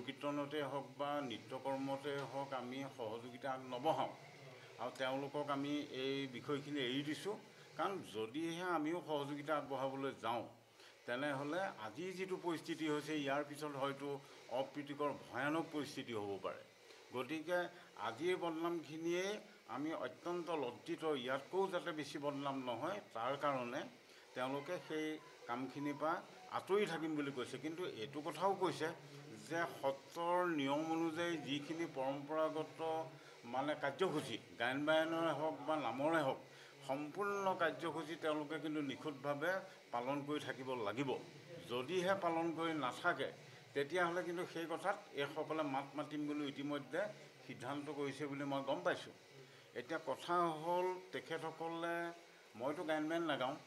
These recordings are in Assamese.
গুৰুকীৰ্তনতে হওক বা নৃত্যকৰ্মতে হওক আমি সহযোগিতা নবঢ়াওঁ আৰু তেওঁলোকক আমি এই বিষয়খিনি এৰি দিছোঁ। কাৰণ যদিহে আমিও সহযোগিতা আগবঢ়াবলৈ যাওঁ তেনেহ'লে আজি যিটো পৰিস্থিতি হৈছে ইয়াৰ পিছত হয়তো অপ্ৰীতিকৰ ভয়ানক পৰিস্থিতি হ'ব পাৰে। গতিকে আজিৰ বদনামখিনিয়ে আমি অত্যন্ত লজ্জিত, ইয়াতকৈও যাতে বেছি বদনাম নহয় তাৰ কাৰণে তেওঁলোকে সেই কামখিনিৰ পৰা আঁতৰি থাকিম বুলি কৈছে। কিন্তু এইটো কথাও কৈছে যে সত্ৰৰ নিয়ম অনুযায়ী যিখিনি পৰম্পৰাগত কাৰ্যসূচী গায়ন বায়নৰে হওক বা নামৰে হওক সম্পূৰ্ণ কাৰ্যসূচী তেওঁলোকে কিন্তু নিখুঁতভাৱে পালন কৰি থাকিব লাগিব। যদিহে পালন কৰি নাথাকে তেতিয়াহ'লে কিন্তু সেই কথাত এইসকলে মাত মাতিম বুলি ইতিমধ্যে সিদ্ধান্ত কৰিছে বুলি মই গম পাইছোঁ। এতিয়া কথা হ'ল তেখেতসকলে মইতো গায়ন বায়ন নাগাওঁ,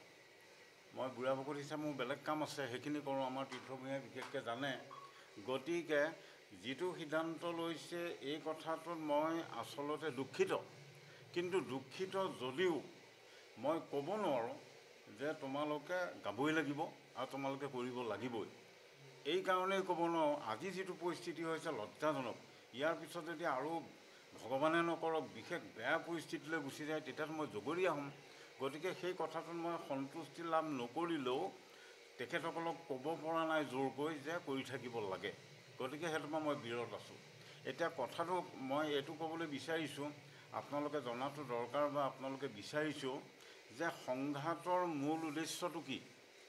মই বুঢ়া ভকত হিচাপে মোৰ বেলেগ কাম আছে, সেইখিনি কৰোঁ, আমাৰ তীৰ্থভূঞাই বিশেষকৈ জানে। গতিকে যিটো সিদ্ধান্ত লৈছে এই কথাটোত মই আচলতে দুখিত। কিন্তু দুখিত যদিও মই ক'ব নোৱাৰোঁ যে তোমালোকে গাবই লাগিব আৰু তোমালোকে কৰিব লাগিবই। এই কাৰণেই ক'ব নোৱাৰোঁ আজি যিটো পৰিস্থিতি হৈছে লজ্জাজনক। ইয়াৰ পিছত যদি আৰু ভগৱানে নকৰক বিশেষ বেয়া পৰিস্থিতিলৈ গুচি যায় তেতিয়াতো মই জগৰীয়া হ'ম। গতিকে সেই কথাটোত মই সন্তুষ্টি লাভ নকৰিলেও তেখেতসকলক ক'ব পৰা নাই জোৰকৈ যে কৰি থাকিব লাগে। গতিকে সেইটোৰ পৰা মই বিৰত আছোঁ। এতিয়া কথাটো মই এইটো ক'বলৈ বিচাৰিছোঁ, আপোনালোকে জনাটো দৰকাৰ বা আপোনালোকে বিচাৰিছোঁ যে সংঘাতৰ মূল উদ্দেশ্যটো কি।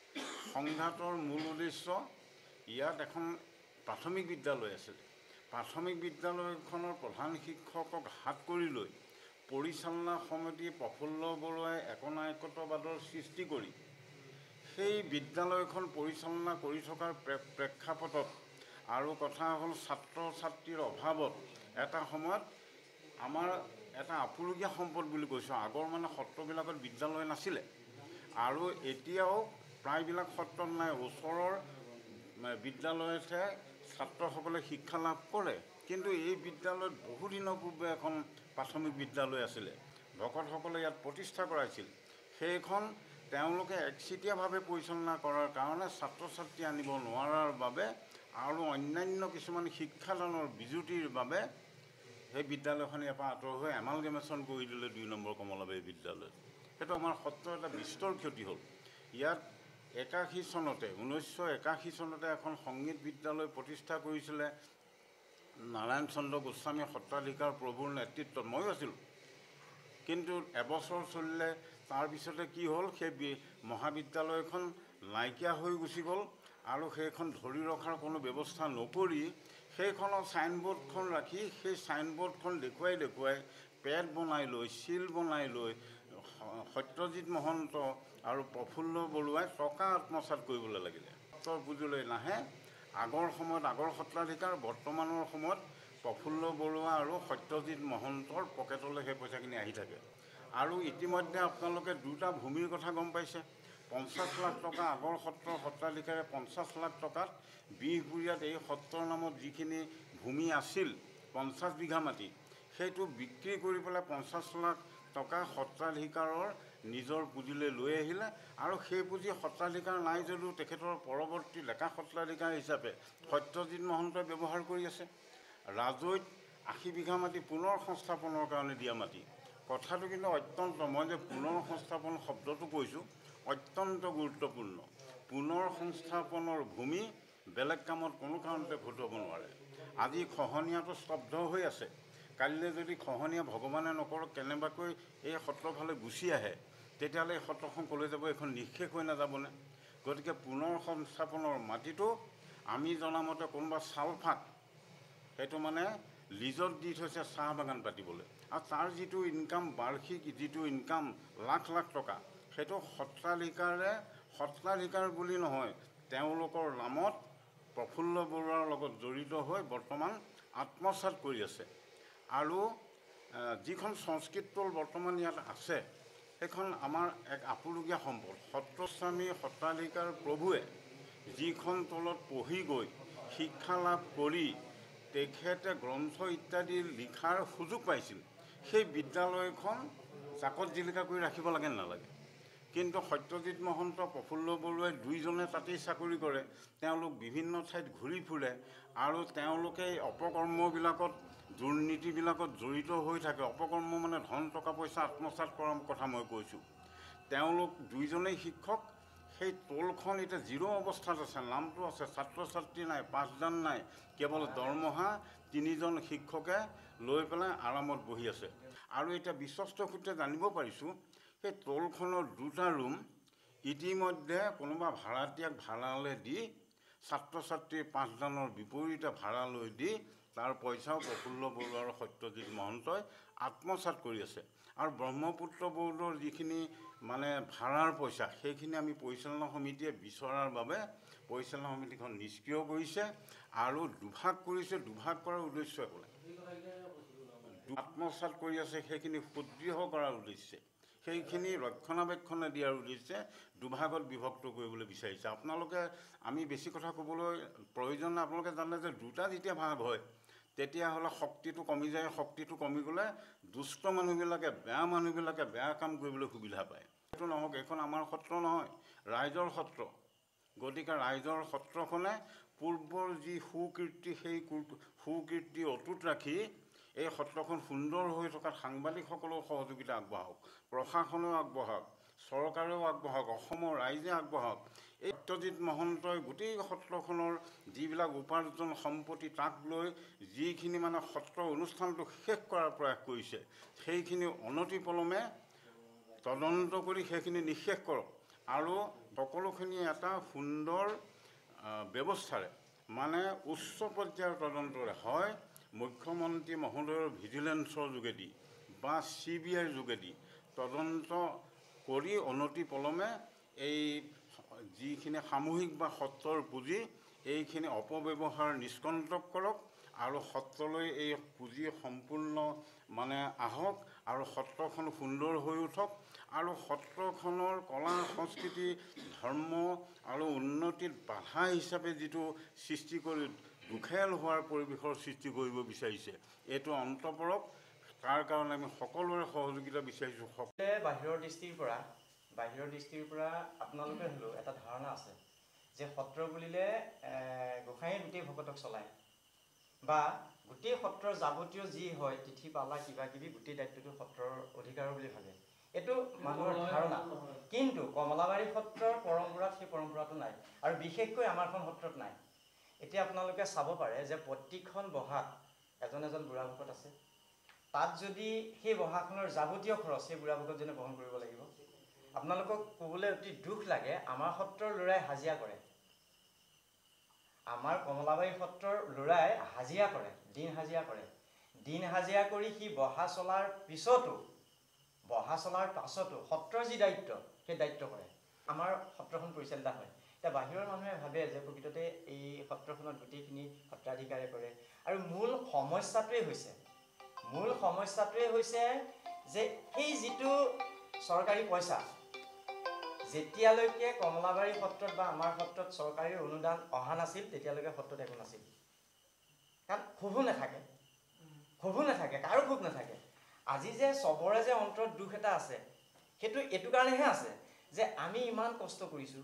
সংঘাতৰ মূল উদ্দেশ্য ইয়াত এখন প্ৰাথমিক বিদ্যালয় আছিলে। প্ৰাথমিক বিদ্যালয়খনৰ প্ৰধান শিক্ষকক হাত কৰি লৈ পৰিচালনা সমিতি প্ৰফুল্ল বৰুৱাই একনায়কত্ববাদৰ সৃষ্টি কৰি সেই বিদ্যালয়খন পৰিচালনা কৰি থকাৰ প্ৰেক্ষাপটত আৰু কথা হ'ল ছাত্ৰ ছাত্ৰীৰ অভাৱত এটা সময়ত আমাৰ এটা আপুৰুগীয়া সম্পদ বুলি কৈছোঁ। আগৰ সত্ৰবিলাকত বিদ্যালয় নাছিলে আৰু এতিয়াও প্ৰায়বিলাক সত্ৰত নাই। ওচৰৰ বিদ্যালয়তহে ছাত্ৰসকলে শিক্ষা লাভ কৰে। কিন্তু এই বিদ্যালয়ত বহুদিনৰ পূৰ্বে এখন প্ৰাথমিক বিদ্যালয় আছিলে, ভকতসকলে ইয়াত প্ৰতিষ্ঠা কৰাইছিল। সেইখন তেওঁলোকে একচেটিয়াভাৱে পৰিচালনা কৰাৰ কাৰণে ছাত্ৰ ছাত্ৰী আনিব নোৱাৰাৰ বাবে আৰু অন্যান্য কিছুমান শিক্ষাদানৰ বিজুতিৰ বাবে সেই বিদ্যালয়খন ইয়াৰ পৰা আঁতৰ হৈ এমালগেমেশ্যন কৰি দিলে ২ নম্বৰ কমলাবাৰী বিদ্যালয়ত। সেইটো আমাৰ সত্ৰৰ এটা বিস্তৰ ক্ষতি হ'ল। ইয়াত ৮১ চনতে 1981 চনতে এখন সংগীত বিদ্যালয় প্ৰতিষ্ঠা কৰিছিলে নাৰায়ণ চন্দ্ৰ গোস্বামী সত্ৰাধিকাৰ প্ৰভুৰ নেতৃত্বত, ময়ো আছিলোঁ। কিন্তু এবছৰ চলিলে, তাৰপিছতে কি হ'ল সেই মহাবিদ্যালয়খন নাইকিয়া হৈ গুচি গ'ল আৰু সেইখন ধৰি ৰখাৰ কোনো ব্যৱস্থা নকৰি সেইখনৰ চাইনবোৰ্ডখন ৰাখি সেই চাইনবোৰ্ডখন দেখুৱাই পেড বনাই লৈ চিল বনাই লৈ সত্যজিৎ মহন্ত আৰু প্ৰফুল্ল বৰুৱাই টকা আত্মসাৎ কৰিবলৈ লাগিলে। সত্ৰৰ পুঁজিলৈ নাহে। আগৰ সময়ত আগৰ সত্ৰাধিকাৰ, বৰ্তমানৰ সময়ত প্ৰফুল্ল বৰুৱা আৰু সত্যজিৎ মহন্তৰ পকেটলৈ সেই পইচাখিনি আহি থাকে। আৰু ইতিমধ্যে আপোনালোকে দুটা ভূমিৰ কথা গম পাইছে। 50 লাখ টকা আগৰ সত্ৰৰ সত্ৰাধিকাৰে 50 লাখ টকাত বিহপুৰীয়াত এই সত্ৰৰ নামত যিখিনি ভূমি আছিল 50 বিঘা মাটি, সেইটো বিক্ৰী কৰি পেলাই 50 লাখ টকা সত্ৰাধিকাৰৰ নিজৰ পুঁজিলৈ লৈ আহিলে। আৰু সেই পুঁজি সত্ৰাধিকাৰ নাই যদিও তেখেতৰ পৰৱৰ্তী ডেকা সত্ৰাধিকাৰ হিচাপে সত্যজিৎ মহন্তই ব্যৱহাৰ কৰি আছে। ৰাজৈত 80 বিঘা মাটি পুনৰ সংস্থাপনৰ কাৰণে দিয়া মাটি। কথাটো কিন্তু অত্যন্ত, মই যে পুনৰ সংস্থাপন শব্দটো কৈছোঁ অত্যন্ত গুৰুত্বপূৰ্ণ। পুনৰ সংস্থাপনৰ ভূমি বেলেগ কামত কোনো কাৰণতে খটুৱাব নোৱাৰে। আজি খহনীয়াটো স্তব্ধ হৈ আছে। কালিলৈ যদি খহনীয়া ভগৱানে নকৰক কেনেবাকৈ এই সত্ৰৰ ফালে গুচি আহে তেতিয়াহ'লে এই সত্ৰখন ক'লৈ যাব, এইখন নিঃশেষ হৈ নাযাবনে? গতিকে পুনৰ সংস্থাপনৰ মাটিটো আমি জনামতে কোনোবা চালফাক সেইটো লিজত দি থৈছে চাহ বাগান পাতিবলৈ। আৰু তাৰ যিটো ইনকাম, বাৰ্ষিক যিটো ইনকাম লাখ লাখ টকা, সেইটো সত্ৰাধিকাৰ বুলি নহয়, তেওঁলোকৰ নামত প্ৰফুল্ল বৰুৱাৰ লগত জড়িত হৈ বৰ্তমান আত্মসাৎ কৰি আছে। আৰু যিখন সংস্কৃত টোল বৰ্তমান ইয়াত আছে সেইখন আমাৰ এক আপুৰুগীয়া সম্পদ। সত্ৰস্বামী সত্ৰাধিকাৰ প্ৰভুৱে যিখন টোলত পঢ়ি গৈ শিক্ষা লাভ কৰি তেখেতে গ্ৰন্থ ইত্যাদি লিখাৰ সুযোগ পাইছিল, সেই বিদ্যালয়খন জাকত জিলিকা কৰি ৰাখিব লাগে নালাগে? কিন্তু সত্যজিৎ মহন্ত, প্ৰফুল্ল বৰুৱাই দুইজনে তাতেই চাকৰি কৰে। তেওঁলোক বিভিন্ন ঠাইত ঘূৰি ফুৰে আৰু তেওঁলোকে অপকৰ্মবিলাকত, দুৰ্নীতিবিলাকত জড়িত হৈ থাকে। অপকৰ্ম মানে ধন টকা পইচা আত্মসাৎ কৰাৰ কথা মই কৈছোঁ। তেওঁলোক দুইজনেই শিক্ষক। সেই টোলখন এতিয়া জিৰ' অৱস্থাত আছে, নামটো আছে, ছাত্ৰ ছাত্ৰী নাই, পাঠদান নাই, কেৱল দৰমহা 3জন শিক্ষকে লৈ পেলাই আৰামত বহি আছে। আৰু এতিয়া বিশ্বস্ত সূত্ৰে জানিব পাৰিছোঁ, সেই টোলখনৰ 2টা ৰুম ইতিমধ্যে কোনোবা ভাড়াতীয়াক ভাড়ালৈ দি, ছাত্ৰ ছাত্ৰীৰ পাঠদানৰ বিপৰীতে ভাড়ালৈ দি তাৰ পইচাও প্ৰফুল্ল বৰুৱা আৰু সত্যজিৎ মহন্তই আত্মসাৎ কৰি আছে। আৰু ব্ৰহ্মপুত্ৰ ব'ৰ্ডৰ যিখিনি মানে ভাড়াৰ পইচা, সেইখিনি আমি পৰিচালনা সমিতিয়ে বিচৰাৰ বাবে পৰিচালনা সমিতিখন নিষ্ক্ৰিয় কৰিছে আৰু দুভাগ কৰিছে। দুভাগ কৰাৰ উদ্দেশ্য একো নাই, আত্মসাৎ কৰি আছে। সেইখিনি সুদৃঢ় কৰাৰ উদ্দেশ্যে, সেইখিনি ৰক্ষণাবেক্ষণ দিয়াৰ উদ্দেশ্যে দুভাগত বিভক্ত কৰিবলৈ বিচাৰিছে। আপোনালোকে, আমি বেছি কথা ক'বলৈ প্ৰয়োজন নাই। আপোনালোকে জানে যে 2টা যেতিয়া ভাগ হয় তেতিয়াহ'লে শক্তিটো কমি যায়। শক্তিটো কমি গ'লে দুষ্ট মানুহবিলাকে, বেয়া মানুহবিলাকে বেয়া কাম কৰিবলৈ সুবিধা পায়। সেইটো নহওক, এইখন আমাৰ সত্ৰ নহয়, ৰাইজৰ সত্ৰ। গতিকে ৰাইজৰ সত্ৰখনে পূৰ্বৰ যি সুকীৰ্তি, সেই সুকীৰ্তি অটুট ৰাখি এই সত্ৰখন সুন্দৰ হৈ থকাত সাংবাদিকসকলেও সহযোগিতা আগবঢ়াওক, প্ৰশাসনেও আগবঢ়াওক, চৰকাৰেও আগবঢ়াওক, অসমৰ ৰাইজে আগবঢ়াওক। এই সত্যজিৎ মহন্তই গোটেই সত্ৰখনৰ যিবিলাক উপাৰ্জন সম্পত্তি, তাক লৈ যিখিনি মানে সত্ৰ অনুষ্ঠানটো শেষ কৰাৰ প্ৰয়াস কৰিছে, সেইখিনি অনতিপলমে তদন্ত কৰি সেইখিনি নিঃশেষ কৰক আৰু সকলোখিনি এটা সুন্দৰ ব্যৱস্থাৰে, মানে উচ্চ পৰ্যায়ৰ তদন্তৰে, হয় মুখ্যমন্ত্ৰী মহোদয়ৰ ভিজিলেন্সৰ যোগেদি বা CBIৰ যোগেদি তদন্ত কৰি অনতিপলমে এই যিখিনি সামূহিক বা সত্ৰৰ পুঁজি, এইখিনি অপব্যৱহাৰ নিষ্কণ্টক কৰক আৰু সত্ৰলৈ এই পুঁজি সম্পূৰ্ণ মানে আহক আৰু সত্ৰখন সুন্দৰ হৈ উঠক আৰু সত্ৰখনৰ কলা সংস্কৃতি, ধৰ্ম আৰু উন্নতিত বাধা হিচাপে যিটো সৃষ্টি কৰি দুখেল হোৱাৰ পৰিৱেশৰ সৃষ্টি কৰিব বিচাৰিছে, এইটো অন্ত পৰক। তাৰ কাৰণে আমি সকলোৰে সহযোগিতা বিচাৰিছোঁ। বাহিৰৰ দৃষ্টিৰ পৰা আপোনালোকে হ'লেও এটা ধাৰণা আছে যে সত্ৰ বুলিলে গোসাঁইয়ে গোটেই ভকতক চলায় বা গোটেই সত্ৰৰ যাৱতীয় যি হয়, তিথি পালা কিবা কিবি গোটেই দায়িত্বটো সত্ৰৰ অধিকাৰ বুলি ভাবে। এইটো মানুহৰ ধাৰণা। কিন্তু কমলাবাৰী সত্ৰৰ পৰম্পৰাত সেই পৰম্পৰাটো নাই, আৰু বিশেষকৈ আমাৰখন সত্ৰত নাই। এতিয়া আপোনালোকে চাব পাৰে যে প্ৰত্যেকখন বহাত এজন বুঢ়া ভকত আছে। তাত যদি সেই বহাখনৰ যাৱতীয় খৰচ সেই বুঢ়া ভকতজনে বহন কৰিব লাগিব। আপোনালোকক ক'বলৈ অতি দুখ লাগে, আমাৰ সত্ৰৰ ল'ৰাই হাজিৰা কৰে। আমাৰ কমলাবাৰী সত্ৰৰ ল'ৰাই হাজিৰা কৰে, দিন হাজিৰা কৰে। দিন হাজিৰা কৰি সি বহা চলাৰ পাছতো সত্ৰৰ যি দায়িত্ব, সেই দায়িত্ব কৰে। আমাৰ সত্ৰখন পৰিচালিত হয়। এতিয়া বাহিৰৰ মানুহে ভাবে যে প্ৰকৃততে এই সত্ৰখনত গোটেইখিনি সত্ৰাধিকাৰে কৰে। আৰু মূল সমস্যাটোৱে হৈছে যে সেই যিটো চৰকাৰী পইচা, যেতিয়ালৈকে কমলাবাৰী সত্ৰত বা আমাৰ সত্ৰত চৰকাৰী অনুদান অহা নাছিল, তেতিয়ালৈকে সত্ৰত একো নাছিল। কাৰণ ক্ষোভো নাথাকে, কাৰো ক্ষোভ নাথাকে। আজি যে চবৰে যে অন্তৰত দুখ এটা আছে, সেইটো এইটো কাৰণেহে আছে যে আমি ইমান কষ্ট কৰিছোঁ,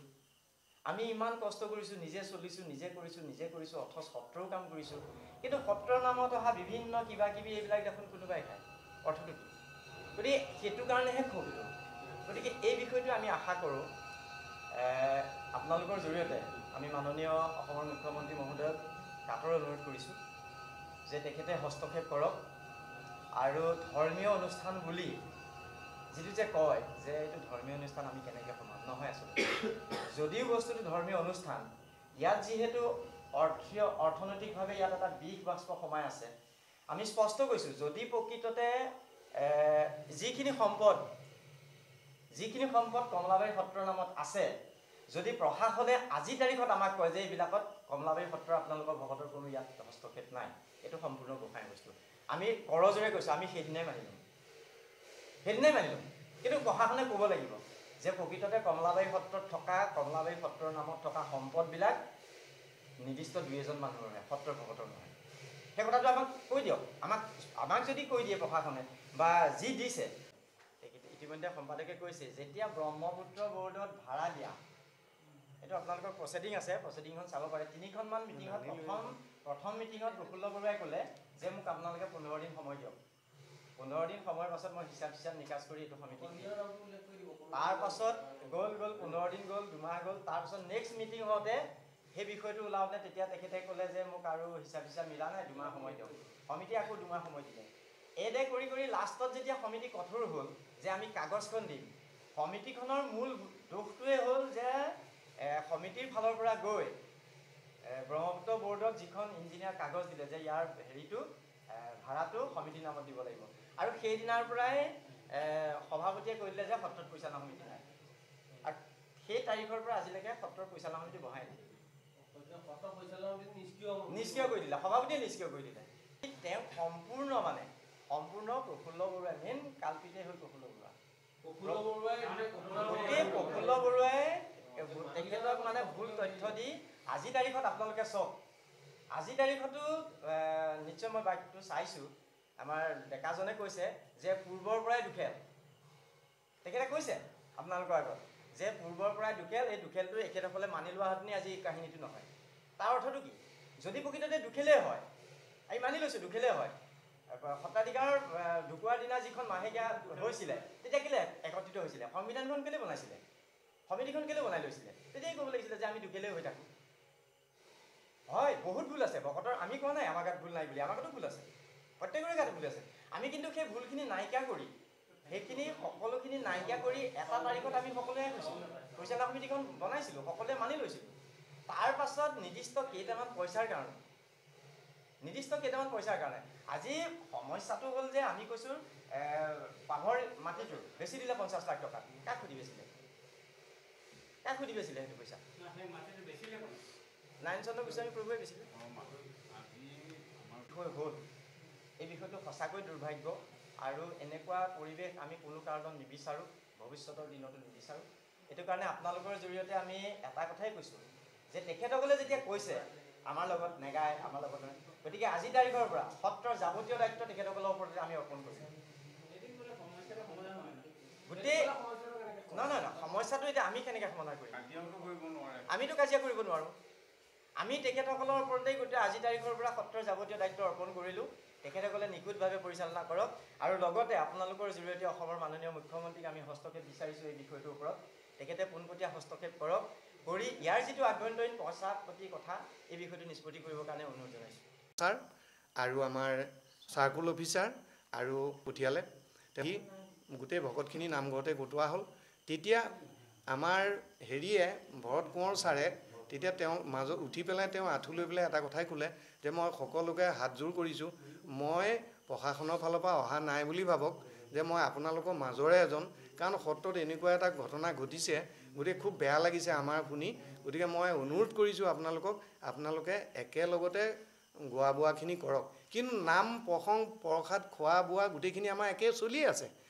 নিজে চলিছোঁ, নিজে কৰিছোঁ, অথচ সত্ৰও কাম কৰিছোঁ। কিন্তু সত্ৰৰ নামত অহা বিভিন্ন কিবা কিবি এইবিলাক দেখোন কোনোবাই খায়, অৰ্থটো কি? গতিকে সেইটো কাৰণেহে ক্ষোভটো। গতিকে এই বিষয়টো আমি আশা কৰোঁ আপোনালোকৰ জৰিয়তে আমি মাননীয় অসমৰ মুখ্যমন্ত্ৰী মহোদয়ক কাটৰ অনুৰোধ কৰিছোঁ যে তেখেতে হস্তক্ষেপ কৰক আৰু ধৰ্মীয় অনুষ্ঠান বুলি যিটো যে কয় যে এইটো ধৰ্মীয় অনুষ্ঠান, আমি কেনেকৈ সমাজ নহয়। আচলতে যদিও বস্তুটো ধৰ্মীয় অনুষ্ঠান, ইয়াত যিহেতু অৰ্থনৈতিকভাৱে ইয়াত এটা বিষ বাষ্প সোমাই আছে। আমি স্পষ্ট কৈছোঁ, যদি প্ৰকৃততে যিখিনি সম্পদ কমলাবাৰী সত্ৰৰ নামত আছে, যদি প্ৰশাসনে আজিৰ তাৰিখত আমাক কয় যে এইবিলাকত কমলাবাৰী সত্ৰৰ আপোনালোকৰ ভকতৰ কোনো ইয়াত হস্তক্ষেপ নাই, এইটো সম্পূৰ্ণ গোসাঁই বস্তু, আমি কৰজোৰে কৈছোঁ, আমি সেইদিনাই মানি ল'ম। কিন্তু প্ৰশাসনে ক'ব লাগিব যে প্ৰকৃততে কমলাবাৰী সত্ৰৰ নামত থকা সম্পদবিলাক নিৰ্দিষ্ট 2-এজন মানুহৰহে, সত্ৰৰ ভকতৰ নহয়। সেই কথাটো আমাক কৈ দিয়ক। আমাক যদি কৈ দিয়ে প্ৰশাসনে বা যি দিছে, ইতিমধ্যে সম্পাদকে কৈছে যেতিয়া ব্ৰহ্মপুত্ৰ বৰ্ডত ভাড়া দিয়া এইটো আপোনালোকৰ প্ৰচিডিং আছে প্ৰচিডিংখন চাব পাৰে 3খনমান মিটিঙত প্ৰথম মিটিঙত প্ৰফুল্ল বৰুৱাই ক'লে যে মোক আপোনালোকে 15 দিন সময় দিয়ক 15 দিন সময়ৰ পাছত মই হিচাপ নিকাচ কৰি এইটো সমিতি তাৰ পাছত গ'ল 15 দিন গ'ল 2 মাহ গ'ল তাৰ পাছত নেক্সট মিটিং হওঁতে সেই বিষয়টো ওলাওঁতে তেতিয়া তেখেতে ক'লে যে মোক আৰু হিচাপ মিলা নাই 2 মাহ সময় দিয়ক সমিতি আকৌ 2 মাহ সময় দিলে এডে কৰি লাষ্টত যেতিয়া সমিতি কঠোৰ হ'ল যে আমি কাগজখন দিম সমিতিখনৰ মূল দোষটোৱে হ'ল যে সমিতিৰ ফালৰ পৰা গৈ ব্ৰহ্মপুত্ৰ বৰ্ডক যিখন ইঞ্জিনিয়াৰ কাগজ দিলে যে ইয়াৰ হেৰিটো ভাড়াটো সমিতিৰ নামত দিব লাগিব আৰু সেই দিনাৰ পৰাই সভাপতিয়ে কৈ দিলে যে সত্ৰত পৰিচালনা সমিতি নাই আৰু সেই তাৰিখৰ পৰা আজিলৈকে সত্ৰৰ পৰিচালনা সমিতি বহাই নাই নিষ্ক্ৰিয় কৰি দিলে সভাপতিয়ে নিষ্ক্ৰিয় কৰি দিলে তেওঁ সম্পূৰ্ণ প্ৰফুল্ল বৰুৱাই মেইন কালপিতে হ'ল প্ৰফুল্ল বৰুৱাই তেখেতক মানে ভুল তথ্য দি আজি তাৰিখত আপোনালোকে চাওক আজি তাৰিখতো নিশ্চয় মই বাক্যটো চাইছোঁ আমাৰ ডেকাজনে কৈছে যে পূৰ্বৰ পৰাই দুখেল তেখেতে কৈছে আপোনালোকৰ আগত যে পূৰ্বৰ পৰাই দুখেল এই দুখেলটো এখেতসকলে মানি লোৱা হেঁতেন আজি এই কাহিনীটো নহয় তাৰ অৰ্থটো কি যদি প্ৰকৃততে দুখেলেই হয় আমি মানি লৈছোঁ দুখেলেই হয় সত্ৰাধিকাৰ ঢুকুৱাৰ দিনা যিখন মাহেকীয়া হৈছিলে তেতিয়া কেলৈ একত্ৰিত হৈছিলে সংবিধানখন কেলৈ বনাইছিলে সমিতিখন কেলৈ বনাই লৈছিলে তেতিয়াই ক'ব লাগিছিলে যে আমি দুখেলেই হৈ থাকোঁ হয় বহুত ভুল আছে ভকতৰ আমি কোৱা নাই আমাৰ গাত ভুল নাই বুলি আমাৰ গাতো ভুল আছে প্ৰত্যেকৰে গাত ভুল আছে আমি কিন্তু সেই ভুলখিনি নাইকিয়া কৰি সেইখিনি সকলোখিনি নাইকিয়া কৰি এটা তাৰিখত আমি সকলোৱে পৰিচালনা সমিতিখন বনাইছিলোঁ সকলোৱে মানি লৈছিলোঁ তাৰ পাছত নিৰ্দিষ্ট কেইটামান পইচাৰ কাৰণে আজি সমস্যাটো হ'ল যে আমি কৈছোঁ পাহৰ মাটিটো বেছি দিলে 50 লাখ টকা কাক সুধি বেচিলে সেইটো পইচা নাৰায়ণচন্দ্ৰ গোস্বামী প্ৰভুৱে বেচিলে হ'ল এই বিষয়টো সঁচাকৈ দুৰ্ভাগ্য আৰু এনেকুৱা পৰিৱেশ আমি কোনো কাৰণত নিবিচাৰোঁ ভৱিষ্যতৰ দিনতো নিবিচাৰোঁ এইটো কাৰণে আপোনালোকৰ জৰিয়তে আমি এটা কথাই কৈছোঁ যে তেখেতসকলে যেতিয়া কৈছে আমাৰ লগত নেগায় আমাৰ লগত গতিকে আজি তাৰিখৰ পৰা সত্ৰৰ যাৱতীয় দায়িত্ব তেখেতসকলৰ ওপৰতে আমি অৰ্পণ কৰিছোঁ গোটেই নহয় সমস্যাটো এতিয়া আমি কেনেকৈ সমাধান কৰিম আমিতো কাজিয়া কৰিব নোৱাৰোঁ আমি তেখেতসকলৰ ওপৰতেই গোটেই আজি তাৰিখৰ পৰা সত্ৰৰ যাৱতীয় দায়িত্ব অৰ্পণ কৰিলোঁ তেখেতসকলে নিখুঁতভাৱে পৰিচালনা কৰক আৰু লগতে আপোনালোকৰ জৰিয়তে অসমৰ মাননীয় মুখ্যমন্ত্ৰীক আমি হস্তক্ষেপ বিচাৰিছোঁ এই বিষয়টোৰ ওপৰত তেখেতে পোনপটীয়া হস্তক্ষেপ কৰক কৰি ইয়াৰ যিটো আভ্যন্তৰীণ পশ্চাদপতি কথা এই বিষয়টো নিষ্পত্তি কৰিবৰ কাৰণে অনুৰোধ জনাইছোঁ ছাৰ আৰু আমাৰ চাৰ্কুল অফিচাৰ আৰু পঠিয়ালে সি গোটেই ভকতখিনি নামঘৰতে গোটোৱা হ'ল তেতিয়া আমাৰ হেৰিয়ে ভৰত কোঁৱৰ ছাৰে তেতিয়া তেওঁ মাজত উঠি পেলাই তেওঁ আঁঠু লৈ পেলাই এটা কথাই ক'লে যে মই সকলোকে হাতযোৰ কৰিছোঁ মই প্ৰশাসনৰ ফালৰ পৰা অহা নাই বুলি ভাবক যে মই আপোনালোকৰ মাজৰে এজন কাৰণ সত্ৰত এনেকুৱা এটা ঘটনা ঘটিছে গতিকে খুব বেয়া লাগিছে আমাৰ শুনি গতিকে মই অনুৰোধ কৰিছোঁ আপোনালোকে একেলগতে গোৱা বোৱাখিনি কৰক কিন্তু নাম প্ৰসংগ প্ৰসাদ খোৱা বোৱা গোটেইখিনি আমাৰ একে চলিয়ে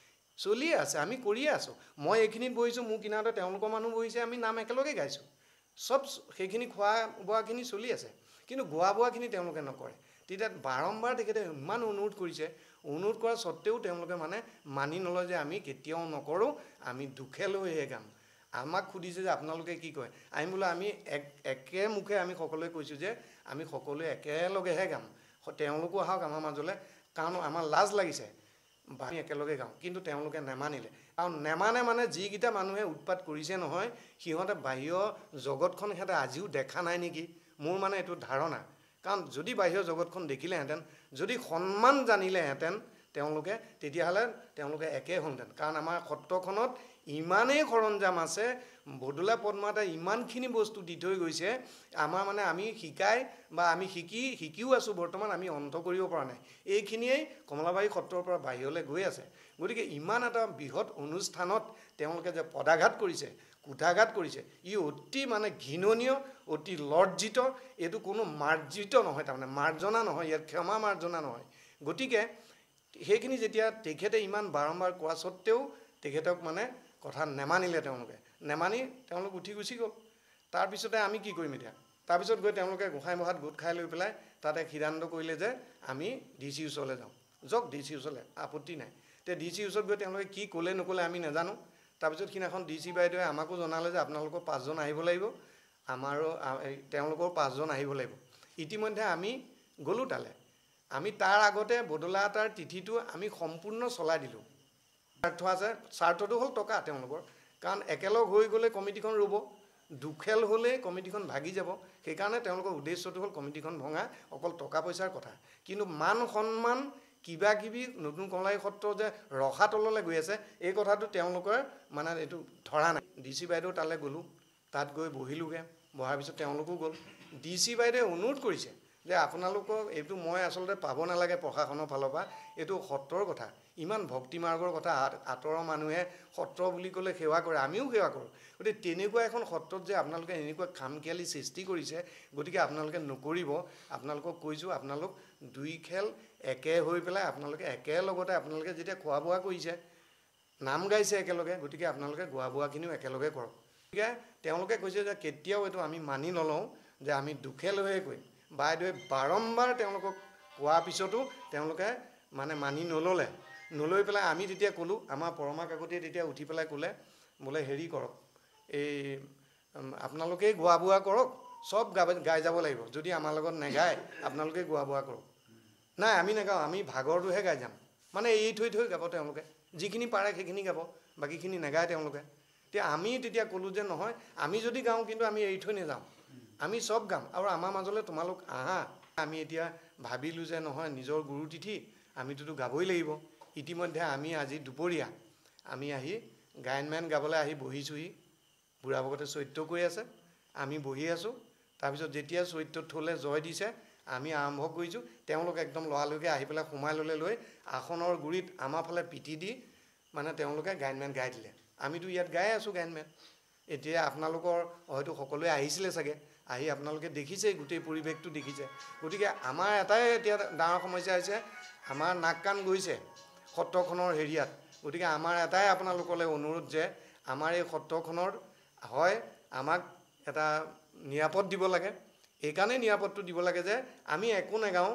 আছে আমি কৰিয়ে আছোঁ মই এইখিনিত বহিছোঁ মোৰ কিনাৰতে তেওঁলোকৰ মানুহ বহিছে আমি নাম একেলগে গাইছোঁ সব সেইখিনি খোৱা বোৱাখিনি চলি আছে কিন্তু গোৱা বোৱাখিনি তেওঁলোকে নকৰে তেতিয়া বাৰম্বাৰ তেখেতে ইমান অনুৰোধ কৰিছে অনুৰোধ কৰা স্বত্তেও তেওঁলোকে মানে মানি নলয় যে আমি কেতিয়াও নকৰোঁ আমি দুখে লৈহে গাম আমাক সুধিছে যে আপোনালোকে কি কয় আমি বোলো আমি একেমুখে আমি সকলোৱে কৈছোঁ যে আমি সকলোৱে একেলগেহে গাম তেওঁলোকো আহক আমাৰ মাজলৈ কাৰণ আমাৰ লাজ লাগিছে আমি একেলগে গাওঁ কিন্তু তেওঁলোকে নেমানিলে আৰু নেমানে মানে যিকেইটা মানুহে উৎপাত কৰিছে নহয় সিহঁতে বাহিৰৰ জগতখন সিহঁতে আজিও দেখা নাই নেকি মোৰ মানে এইটো ধাৰণা কাৰণ যদি বাহিৰৰ জগতখন দেখিলেহেঁতেন যদি সন্মান জানিলেহেঁতেন তেওঁলোকে তেতিয়াহ'লে তেওঁলোকে একে হ'লহেঁতেন কাৰণ আমাৰ সত্ৰখনত ইমানেই সৰঞ্জাম আছে বদলা পদ্মাতে ইমানখিনি বস্তু দি থৈ গৈছে আমাৰ মানে আমি শিকাই বা আমি শিকিও আছোঁ বৰ্তমান আমি অন্ত কৰিব পৰা নাই এইখিনিয়েই কমলাবাৰী সত্ৰৰ পৰা বাহিৰলৈ গৈ আছে গতিকে ইমান এটা বৃহৎ অনুষ্ঠানত তেওঁলোকে যে পদাঘাত কৰিছে কুঠাঘাত কৰিছে ই অতি মানে ঘৃণনীয় অতি লজ্জিত এইটো কোনো মাৰ্জিত নহয় তাৰমানে মাৰ্জনা নহয় ইয়াত ক্ষমা মাৰ্জনা নহয় গতিকে সেইখিনি যেতিয়া তেখেতে ইমান বাৰম্বাৰ কোৱা স্বত্তেও তেখেতক মানে কথা নেমানিলে নেমানি তেওঁলোক উঠি গুচি গ'ল তাৰপিছতে আমি কি কৰিম এতিয়া তাৰপিছত গৈ তেওঁলোকে গোঁসাই বহাত গোট খাই লৈ পেলাই তাতে সিদ্ধান্ত কৰিলে যে আমি ডি চি ওচৰলৈ যাওঁ যাওক ডি চি ওচৰলৈ আপত্তি নাই এতিয়া ডি চি ওচৰত গৈ তেওঁলোকে কি ক'লে নক'লে আমি নাজানো। তাৰপিছত সিদিনাখন ডি চি বাইদেৱে আমাকো জনালে যে আপোনালোকৰ 5জন আহিব লাগিব, আমাৰো তেওঁলোকৰ 5জন আহিব লাগিব। ইতিমধ্যে আমি গ'লোঁ তালৈ। আমি তাৰ আগতে বদলা এটাৰ তিথিটো আমি সম্পূৰ্ণ চলাই দিলোঁ। স্বাৰ্থ আছে, স্বাৰ্থটো হ'ল টকা তেওঁলোকৰ, কাৰণ একেলগ হৈ গ'লে কমিটিখন ৰ'ব, দুখেল হ'লেই কমিটিখন ভাগি যাব। সেইকাৰণে তেওঁলোকৰ উদ্দেশ্যটো হ'ল কমিটিখন ভঙা, অকল টকা পইচাৰ কথা। কিন্তু মান সন্মান কিবা কিবি নতুন কমলাবাৰী সত্ৰ যে ৰসাতললৈ গৈ আছে, এই কথাটো তেওঁলোকৰ মানে এইটো ধৰা নাই। ডি চি বাইদেউ তালৈ গ'লোঁ, তাত গৈ বহিলোগৈ। বহাৰ পিছত তেওঁলোকো গ'ল। ডি চি বাইদেৱে অনুৰোধ কৰিছে যে আপোনালোকক এইটো মই আচলতে পাব নালাগে প্ৰশাসনৰ ফালৰ পৰা, এইটো সত্ৰৰ কথা, ইমান ভক্তি মাৰ্গৰ কথা, আঁতৰৰ মানুহে সত্ৰ বুলি ক'লে সেৱা কৰে, আমিও সেৱা কৰোঁ। গতিকে তেনেকুৱা এখন সত্ৰত যে আপোনালোকে এনেকুৱা খামখেয়ালি সৃষ্টি কৰিছে, গতিকে আপোনালোকে নকৰিব। আপোনালোকক কৈছোঁ, আপোনালোক দুই খেল একে হৈ পেলাই আপোনালোকে একেলগতে আপোনালোকে যেতিয়া খোৱা বোৱা কৰিছে, নাম গাইছে একেলগে, গতিকে আপোনালোকে খোৱা বোৱাখিনিও একেলগে কৰক। গতিকে তেওঁলোকে কৈছে যে কেতিয়াও এইটো আমি মানি নলওঁ যে আমি দুখেল হৈয়ে কৰিম। বাইদেৱে বাৰম্বাৰ তেওঁলোকক কোৱাৰ পিছতো তেওঁলোকে মানে মানি নল'লে। নলৈ পেলাই আমি তেতিয়া ক'লোঁ, আমাৰ পৰমা কাকতিয়ে তেতিয়া উঠি পেলাই ক'লে, বোলে হেৰি কৰক, এই আপোনালোকেই গোৱা বোৱা কৰক, চব গাই যাব লাগিব, যদি আমাৰ লগত নেগায় আপোনালোকে গোৱা বোৱা কৰক। নাই আমি নেগাওঁ, আমি ভাগৰটোহে গাই যাম। মানে এৰি থৈ থৈ গাব তেওঁলোকে, যিখিনি পাৰে সেইখিনি গাব, বাকীখিনি নেগায় তেওঁলোকে। আমি তেতিয়া ক'লোঁ যে নহয়, আমি যদি গাওঁ কিন্তু আমি এৰি থৈ নাযাওঁ, আমি চব গাম, আৰু আমাৰ মাজলৈ তোমালোক আহা। আমি এতিয়া ভাবিলোঁ যে নহয়, নিজৰ গুৰু তিথি আমিতোতো গাবই লাগিব। ইতিমধ্যে আমি আজি দুপৰীয়া আমি আহি গায়ন গাবলৈ আহি বহিছোঁহি। বুঢ়া ভকতে চৰিত্ৰ কৈ আছে, আমি বহি আছোঁ। তাৰপিছত যেতিয়া চৰিত্ৰত থ'লে জয় দিছে, আমি আৰম্ভ কৰিছোঁ। তেওঁলোক একদম লৰালৰিকৈ আহি পেলাই সোমাই লৈ আসনৰ গুৰিত আমাৰ ফালে পিটি দি মানে তেওঁলোকে গায়ন গাই দিলে। আমিতো ইয়াত গাই আছোঁ গায়ন। এতিয়া আপোনালোকৰ হয়তো সকলোৱে আহিছিলে চাগে, আহি আপোনালোকে দেখিছে, গোটেই পৰিৱেশটো দেখিছে। গতিকে আমাৰ এটাই এতিয়া ডাঙৰ সমস্যা হৈছে, আমাৰ নাক কাণ গৈছে সত্ৰখনৰ হেৰিয়াত। গতিকে আমাৰ এটাই আপোনালোকলৈ অনুৰোধ যে আমাৰ এই সত্ৰখনৰ হয় আমাক এটা নিৰাপদ দিব লাগে। এইকাৰণেই নিৰাপদটো দিব লাগে যে আমি একো নেগাওঁ,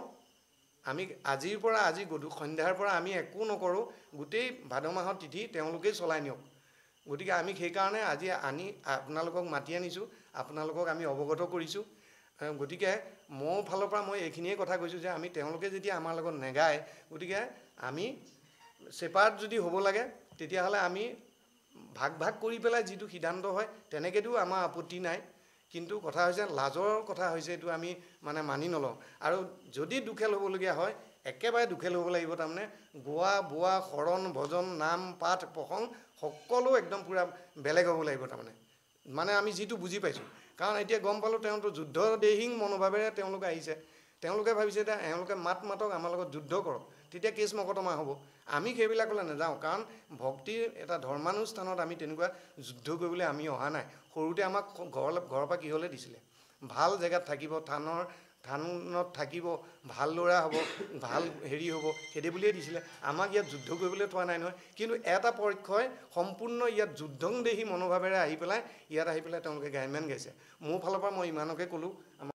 আমি আজিৰ পৰা আজি সন্ধ্যাৰ পৰা আমি একো নকৰোঁ, গোটেই ভাদ মাহৰ তিথি তেওঁলোকেই চলাই নিয়ক। গতিকে আমি সেইকাৰণে আজি আপোনালোকক মাতি আনিছোঁ, আপোনালোকক আমি অৱগত কৰিছোঁ। গতিকে মোৰ ফালৰ পৰা মই এইখিনিয়ে কথা কৈছোঁ যে আমি তেওঁলোকে যেতিয়া আমাৰ লগত নেগায়, গতিকে আমি ছেপাৰেট যদি হ'ব লাগে তেতিয়াহ'লে আমি ভাগ কৰি পেলাই যিটো সিদ্ধান্ত হয় তেনেকৈতো আমাৰ আপত্তি নাই। কিন্তু কথা হৈছে লাজৰ কথা হৈছে, এইটো আমি মানে মানি নলওঁ। আৰু যদি দুখেল হ'বলগীয়া হয়, একেবাৰে দুখেল হ'ব লাগিব। তাৰমানে গোৱা বোৱা শৰণ ভজন নাম পাঠ প্ৰসংগ সকলো একদম পূৰা বেলেগ হ'ব লাগিব। তাৰমানে আমি যিটো বুজি পাইছোঁ, কাৰণ এতিয়া গম পালোঁ তেওঁতো যুদ্ধ দেহিং মনোভাৱেৰে তেওঁলোকে আহিছে। তেওঁলোকে ভাবিছে যে এওঁলোকে মাতক আমাৰ লগত যুদ্ধ কৰক, তেতিয়া কেছ মকৰ্দমা হ'ব। আমি সেইবিলাকলৈ নাযাওঁ, কাৰণ ভক্তিৰ এটা ধৰ্মানুষ্ঠানত আমি তেনেকুৱা যুদ্ধ কৰিবলৈ আমি অহা নাই। সৰুতে আমাক ঘৰৰ পৰা কিহলৈ দিছিলে, ভাল জেগাত থাকিব, থানত থাকিব, ভাল ল'ৰা হ'ব, ভাল হেৰি হ'ব, সেইটো বুলিয়ে দিছিলে। আমাক ইয়াত যুদ্ধ কৰিবলৈ থোৱা নাই নহয়। কিন্তু এটা পক্ষই সম্পূৰ্ণ ইয়াত যুদ্ধং দেহি মনোভাৱেৰে আহি পেলাই ইয়াত আহি পেলাই তেওঁলোকে গায়ন গাইছে। মোৰ ফালৰ পৰা মই ইমানকে ক'লোঁ।